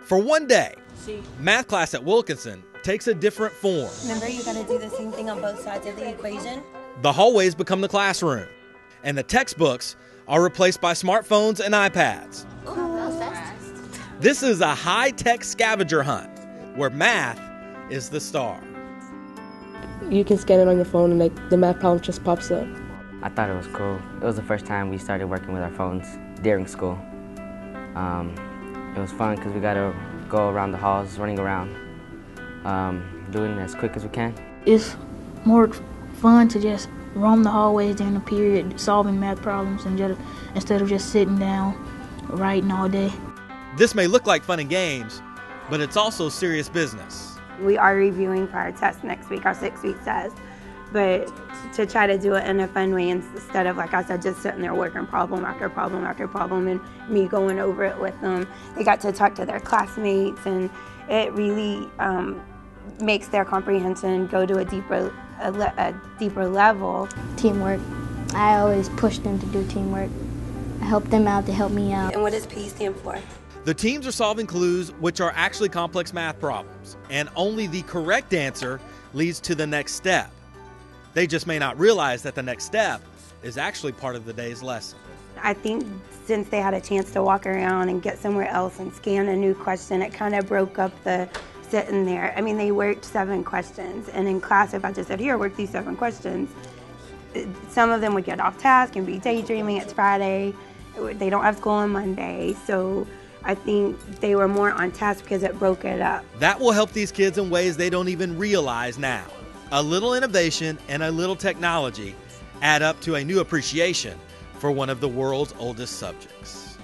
For one day, math class at Wilkinson takes a different form. Remember, you got to do the same thing on both sides of the equation? The hallways become the classroom, and the textbooks are replaced by smartphones and iPads. This is a high-tech scavenger hunt where math is the star. You can scan it on your phone and the math problem just pops up. I thought it was cool. It was the first time we started working with our phones during school. It was fun because we got to go around the halls, running around, doing it as quick as we can. It's more fun to just roam the hallways during the period, solving math problems instead of just sitting down writing all day. This may look like fun and games, but it's also serious business. We are reviewing for our test next week, our 6-week test, but to try to do it in a fun way instead of, like I said, just sitting there working problem after problem after problem and me going over it with them. They got to talk to their classmates, and it really makes their comprehension go to a deeper level. Teamwork. I always push them to do teamwork. I help them out, they help me out. And what does P stand for? The teams are solving clues which are actually complex math problems, and only the correct answer leads to the next step. They just may not realize that the next step is actually part of the day's lesson. I think since they had a chance to walk around and get somewhere else and scan a new question, it kind of broke up the sitting there. I mean, they worked 7 questions, and in class, if I just said, here, work these 7 questions, some of them would get off task and be daydreaming. It's Friday. They don't have school on Monday, so I think they were more on task because it broke it up. That will help these kids in ways they don't even realize now. A little innovation and a little technology add up to a new appreciation for one of the world's oldest subjects.